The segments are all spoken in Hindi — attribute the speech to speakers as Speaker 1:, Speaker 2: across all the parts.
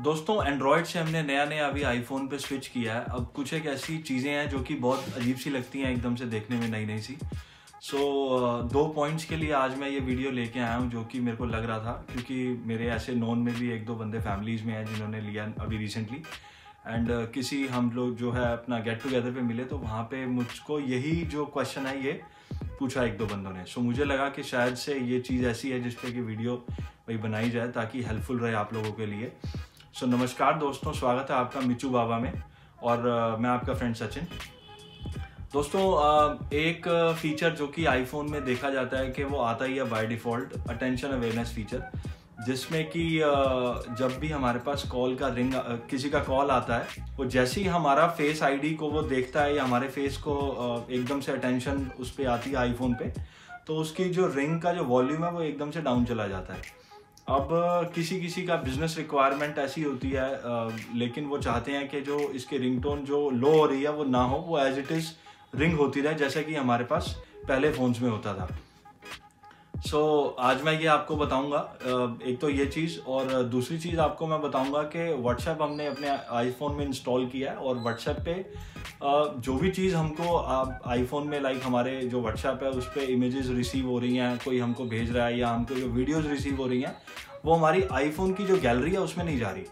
Speaker 1: दोस्तों एंड्रॉयड से हमने नया अभी आईफोन पे स्विच किया है। अब कुछ एक ऐसी चीज़ें हैं जो कि बहुत अजीब सी लगती हैं एकदम से देखने में, नई सी। दो पॉइंट्स के लिए आज मैं ये वीडियो लेके आया हूँ जो कि मेरे को लग रहा था, क्योंकि मेरे ऐसे नॉन में भी एक दो बंदे फैमिलीज़ में हैं जिन्होंने लिया अभी रिसेंटली। एंड किसी हम लोग जो है अपना गेट टुगेदर पे मिले तो वहाँ पे मुझको यही जो क्वेश्चन है ये पूछा एक दो बंदों ने। सो मुझे लगा कि शायद से ये चीज़ ऐसी है जिस पे कि वीडियो भाई बनाई जाए ताकि हेल्पफुल रहे आप लोगों के लिए। नमस्कार दोस्तों, स्वागत है आपका मिचू बाबा में और मैं आपका फ्रेंड सचिन। दोस्तों एक फीचर जो कि आईफोन में देखा जाता है कि वो आता ही है by default, attention awareness feature, जिसमें कि जब भी हमारे पास कॉल का रिंग किसी का कॉल आता है, वो जैसे ही हमारा फेस आईडी को वो देखता है या हमारे फेस को एकदम से अटेंशन उस पर आती है आईफोन पे, तो उसकी जो रिंग का जो वॉल्यूम है वो एकदम से डाउन चला जाता है। अब किसी का बिजनेस रिक्वायरमेंट ऐसी होती है, लेकिन वो चाहते हैं कि जो इसके रिंगटोन जो लो हो रही है वो ना हो, वो एज इट इज़ रिंग होती रहे जैसे कि हमारे पास पहले फ़ोन्स में होता था। आज मैं ये आपको बताऊंगा, एक तो ये चीज़, और दूसरी चीज़ आपको मैं बताऊंगा कि व्हाट्सएप हमने अपने आईफोन में इंस्टॉल किया है और व्हाट्सएप पे जो भी चीज़ हमको आईफोन में लाइक हमारे जो व्हाट्सएप है उस पर इमेजेस रिसीव हो रही हैं, कोई हमको भेज रहा है या हमको जो वीडियोज़ रिसीव हो रही हैं वो हमारी आईफोन की जो गैलरी है उसमें नहीं जा रही।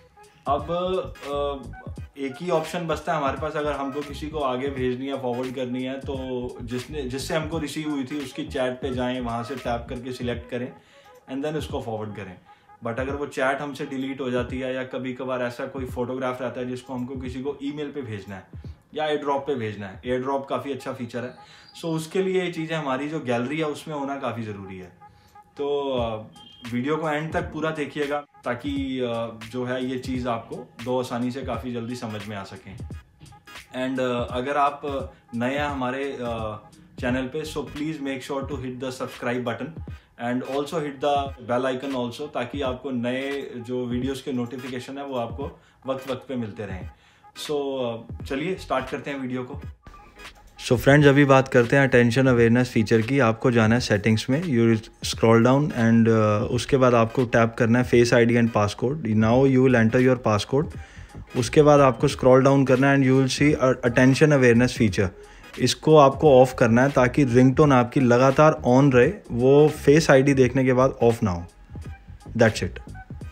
Speaker 1: अब एक ही ऑप्शन बचता है हमारे पास, अगर हमको किसी को आगे भेजनी है, फॉरवर्ड करनी है, तो जिससे हमको रिसीव हुई थी उसकी चैट पे जाएं, वहाँ से टैप करके सिलेक्ट करें एंड देन उसको फॉरवर्ड करें। बट अगर वो चैट हमसे डिलीट हो जाती है या कभी कभार ऐसा कोई फोटोग्राफ रहता है जिसको हमको किसी को ईमेल पे भेजना है या एयर ड्रॉप पे भेजना है, एयर ड्रॉप काफ़ी अच्छा फीचर है। उसके लिए ये चीज़ें हमारी जो गैलरी है उसमें होना काफ़ी ज़रूरी है। तो वीडियो को एंड तक पूरा देखिएगा ताकि जो है ये चीज़ आपको दो आसानी से काफ़ी जल्दी समझ में आ सकें। एंड अगर आप नए हैं हमारे चैनल पे, so please make sure to hit the subscribe button and also hit the bell icon also, ताकि आपको नए जो वीडियोस के नोटिफिकेशन है वो आपको वक्त पे मिलते रहें। चलिए स्टार्ट करते हैं वीडियो को। फ्रेंड्स, अभी बात करते हैं अटेंशन अवेयरनेस फीचर की। आपको जाना है सेटिंग्स में, यू स्क्रॉल डाउन एंड उसके बाद आपको टैप करना है face ID and passcode. Now you will enter your passcode. उसके बाद आपको स्क्रॉल डाउन करना है and you will see attention awareness feature. इसको आपको ऑफ करना है ताकि रिंगटोन आपकी लगातार ऑन रहे, वो फेस आईडी देखने के बाद ऑफ ना हो। That's it.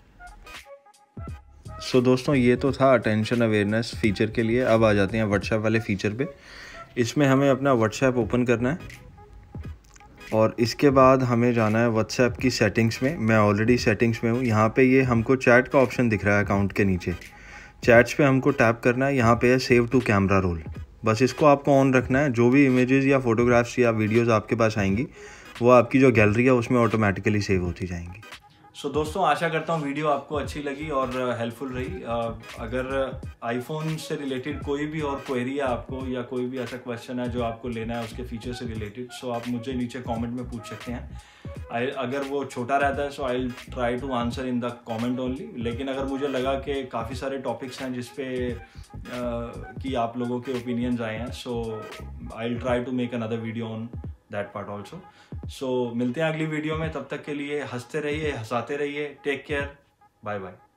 Speaker 1: दोस्तों ये तो था अटेंशन अवेयरनेस फीचर के लिए। अब आ जाते हैं व्हाट्सएप वाले फीचर पे। इसमें हमें अपना व्हाट्सएप ओपन करना है और इसके बाद हमें जाना है व्हाट्सएप की सेटिंग्स में। मैं ऑलरेडी सेटिंग्स में हूँ। यहाँ पे ये हमको चैट का ऑप्शन दिख रहा है अकाउंट के नीचे। चैट्स पे हमको टैप करना है। यहाँ पे है सेव टू कैमरा रोल, बस इसको आपको ऑन रखना है। जो भी इमेजेस या फोटोग्राफ्स या वीडियोस आपके पास आएंगी वो आपकी जो गैलरी है उसमें ऑटोमेटिकली सेव होती जाएंगी। दोस्तों आशा करता हूँ वीडियो आपको अच्छी लगी और हेल्पफुल रही। अगर आईफोन से रिलेटेड कोई भी और क्वेरी है आपको या कोई भी ऐसा क्वेश्चन है जो आपको लेना है उसके फीचर से रिलेटेड, आप मुझे नीचे कमेंट में पूछ सकते हैं। अगर वो छोटा रहता है I will try to answer in the comment only. लेकिन अगर मुझे लगा कि काफ़ी सारे टॉपिक्स हैं जिसपे कि आप लोगों के ओपिनियंस आए हैं, I will try to make another video on that part also. मिलते हैं अगली वीडियो में। तब तक के लिए हंसते रहिए, हंसाते रहिए। Take care, bye bye.